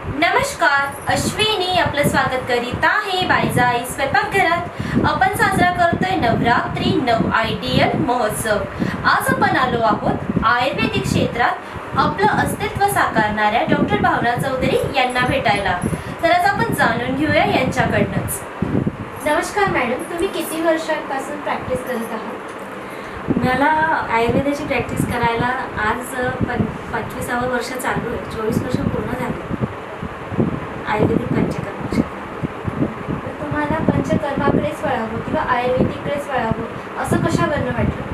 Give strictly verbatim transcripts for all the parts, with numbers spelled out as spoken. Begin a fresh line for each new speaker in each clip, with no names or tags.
नमस्कार, अश्विनी आपलं स्वागत करीत आहे बायजाई स्वयंपाकघरात। आपण साजरा करतोय नवरात्री नव आयडियल महोत्सव। आज आपण आलो आहोत आयुर्वेदिक क्षेत्रात आपलं अस्तित्व साकारणाऱ्या डॉक्टर भावना चौधरी यांना भेटायला। तर आज आपण जाणून घेऊया यांच्याकडनंच। नमस्कार मॅडम, तुम्ही किती वर्षांपासून प्रॅक्टिस करत आहात?
मला आयुर्वेदाची प्रॅक्टिस करायला आज पं पंचवीसावं वर्ष चालू आहे। चोवीस वर्ष पूर्ण झाली आयुर्वेदिक पंचकर्म।
तुम्हाला पंचकर्माकडेच वळावं किंवा आयुर्वेदिककडेच वळावं असं कशावरनं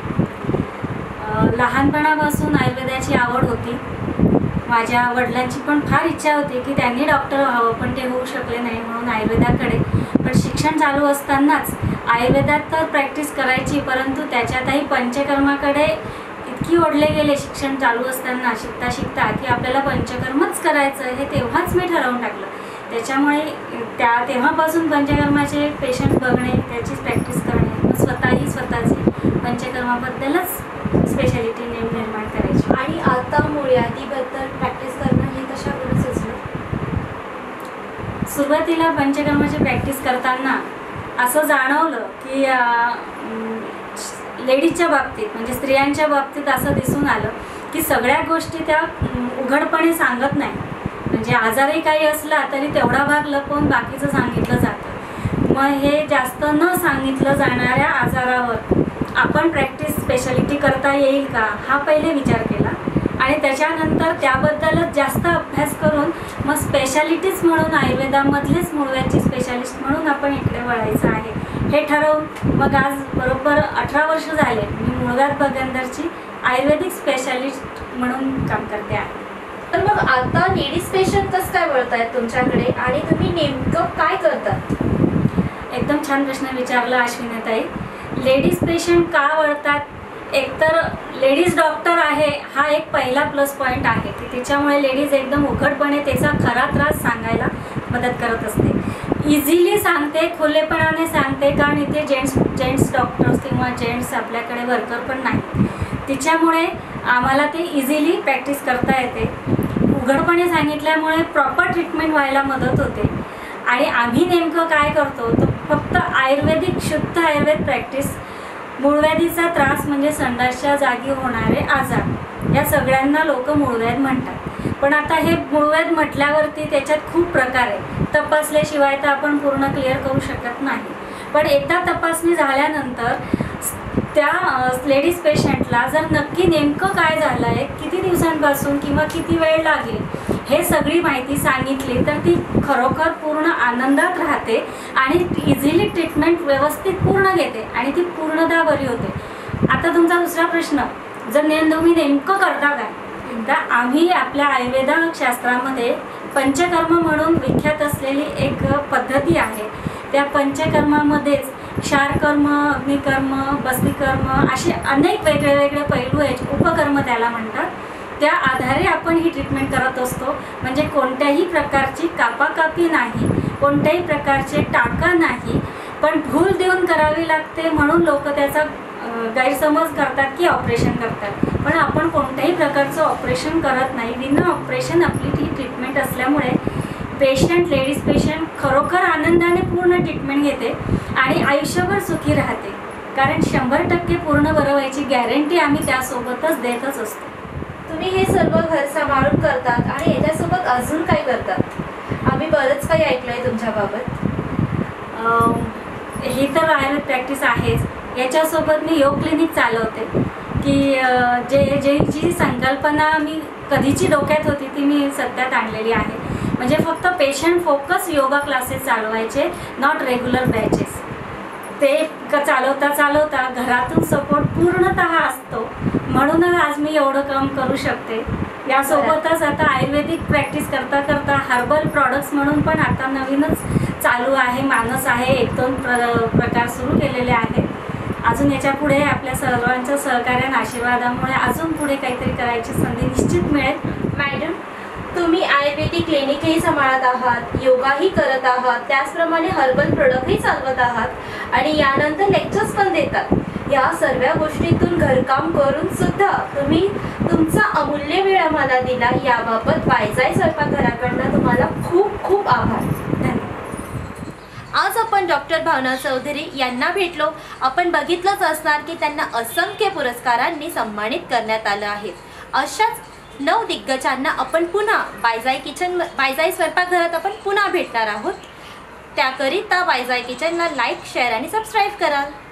वाटलं?
लहानपणापासून आयुर्वेदाची आवड होती। माझ्या वडिलांची पण फार इच्छा होती की त्यांनी डॉक्टर व्हावं, पण ते होऊ शकले नाही म्हणून आयुर्वेदाकडे। पण शिक्षण चालू असतानाच आयुर्वेदात तर प्रॅक्टिस करायची, परंतु त्याच्यातही पंचकर्माकडे इतकी ओढले गेले शिक्षण चालू असताना शिकता शिकता की आपल्याला पंचकर्मच करायचं हे तेव्हाच मी ठरवून टाकलं। त्याच्यामुळे त्या तेव्हापासून पंचकर्माचे पेशंट बघणे, त्याचीच प्रॅक्टिस करणे, मग स्वतःही स्वतःची पंचकर्माबद्दलच स्पेशालिटी नेम निर्माण करायची।
आणि आता मुळ्यातीबद्दल प्रॅक्टिस करणं हे कशावरून सुचलं?
सुरुवातीला पंचकर्माची प्रॅक्टिस करताना असं जाणवलं की लेडीजच्या बाबतीत म्हणजे स्त्रियांच्या बाबतीत असं दिसून आलं की सगळ्या गोष्टी त्या उघडपणे सांगत नाही। म्हणजे आजारही काही असला तरी तेवढा भाग लपवून बाकीचं सांगितलं जातं। मग हे जास्त न सांगितलं जाणाऱ्या आजारावर आपण प्रॅक्टिस स्पेशालिटी करता येईल का हा पहिले विचार केला आणि त्याच्यानंतर त्याबद्दलच जास्त अभ्यास करून मग स्पेशालिटीज म्हणून आयुर्वेदामधलेच मुळव्याची स्पेशालिस्ट म्हणून आपण इकडे वळायचं आहे हे ठरवून मग आज बरोबर अठरा वर्ष झाले मी मुळव्यात बगंदरची आयुर्वेदिक स्पेशालिस्ट म्हणून काम करते आहे।
तर मग आता लेडीज पेशंट कसं काय वळत आहेत तुमच्याकडे आणि तुम्ही नेमकं काय करतात?
एकदम छान प्रश्न विचारला अश्विनीताई। लेडीज पेशंट का वळतात? एकतर लेडीज डॉक्टर आहे हा एक पहिला प्लस पॉईंट आहे की त्याच्यामुळे लेडीज एकदम उघडपणे त्याचा खरा त्रास सांगायला मदत करत असते, इझिली सांगते, खुलेपणाने सांगते, कारण इथे जेंट्स जेंट्स डॉक्टर्स किंवा जेंट्स आपल्याकडे वर्कर पण नाही। तिच्यामुळे आम्हाला ते इझिली प्रॅक्टिस करता येते। उघडपणे सांगितल्यामुळे प्रॉपर ट्रीटमेंट व्हायला मदत होते। आणि आम्ही नेमकं काय करतो तर फक्त आयुर्वेदिक शुद्ध आयुर्वेद प्रॅक्टिस। मूळव्याधीचा त्रास म्हणजे संडासच्या जागी होणारे आजार, या सगळ्यांना लोक मूळव्याध म्हणतात। पण आता हे मूळव्याध म्हटल्यावरती त्याच्यात खूप प्रकार आहे, तपासल्याशिवाय तर आपण पूर्ण क्लिअर करू शकत नाही। पण एकदा तपासणी झाल्यानंतर त्या लेडीज पेशंटला जर नक्की नेमकं काय झालं आहे, किती दिवसांपासून किंवा किती वेळ लागेल हे सगळी माहिती सांगितली तर ती खरोखर पूर्ण आनंदात राहते आणि इझिली ट्रीटमेंट व्यवस्थित पूर्ण घेते आणि ती पूर्णतः बरी होते। आता तुमचा दुसरा प्रश्न, जर ने तुम्ही नेमकं करता काय, तर आम्ही आपल्या आयुर्वेदा शास्त्रामध्ये पंचकर्म म्हणून विख्यात असलेली एक पद्धती आहे। त्या पंचकर्मामध्येच क्षारकर्म, अग्निकर्म, बस्तिकर्म असे अनेक वेगळे वेगळे पैलू आहेत, उपकर्म त्याला म्हणतात। त्या आधारे आपण ही ट्रीटमेंट करत असतो। म्हणजे कोणत्याही प्रकारची कापाकापी नाही, कोणत्याही प्रकारचे टाका नाही, पण भूल देऊन करावी लागते म्हणून लोक त्याचा गैरसमज करतात की ऑपरेशन करतात, पण आपण कोणत्याही प्रकारचं ऑपरेशन करत नाही। बिना ऑपरेशन आपली ही ट्रीटमेंट असल्यामुळे पेशंट लेडीज पेशंट खरोखर आनंदाने पूर्ण ट्रीटमेंट घेते आणि आयुष्यभर सुखी राहते, कारण शंभर टक्के पूर्ण बरं व्हायची गॅरंटी आम्ही त्यासोबतच देतच असतो।
तुम्ही हे सर्व घर सांभाळून करतात आणि याच्यासोबत अजून काय करतात? आम्ही बरंच काही ऐकलं आहे तुमच्याबाबत।
ही तर आयुर्वेद प्रॅक्टिस आहेच, याच्यासोबत मी योग क्लिनिक चालवते की जे जे जी संकल्पना मी कधीची डोक्यात होती ती मी सत्यात आणलेली आहे। म्हणजे फक्त पेशंट फोकस योगा क्लासेस चालवायचे, नॉट रेग्युलर बॅचेस। ते चालवता चालवता घरातून सपोर्ट पूर्णतः असतो, म्हणूनच आज मी एवढं काम करू शकते। यासोबतच आता आयुर्वेदिक प्रॅक्टिस करता करता हर्बल प्रॉडक्ट्स म्हणून पण आता नवीनच चालू आहे, मानस आहे, एक दोन प्र प्रकार सुरू केलेले आहेत। अजून याच्या पुढे आपल्या सर्वांच्या सहकार्याने आशीर्वादामुळे अजून पुढे काहीतरी करायची संधी निश्चित मिळेल।
मॅडम, तुम्ही आयुर्वेदिक क्लिनिकही सांभाळत आहात, योगाही करत आहात, त्याचप्रमाणे हर्बल प्रोडक्टही चालवत आहात आणि यानंतर लेक्चर्स पण देतात। या सर्व गोष्टीतून घरकाम करून सुद्धा तुम्ही तुमचा अमूल्य वेळ आम्हाला दिला, याबाबत बायजाई स्वयंपाकघराकडनं तुम्हाला खूप आपण डॉक्टर भावना चौधरी यांना भेटलो. आपण बघितलंच असणार की त्यांना असंख्य पुरस्कारांनी सन्मानित करण्यात आलं आहे. अशाच नऊ दिग्गजांना आपण पुन्हा बायजाई किचन बायजाई स्वयंपाकघरात आपण पुन्हा भेटणार आहोत. त्याकरिता बायजाई किचनला लाईक, शेअर आणि सबस्क्राईब करा.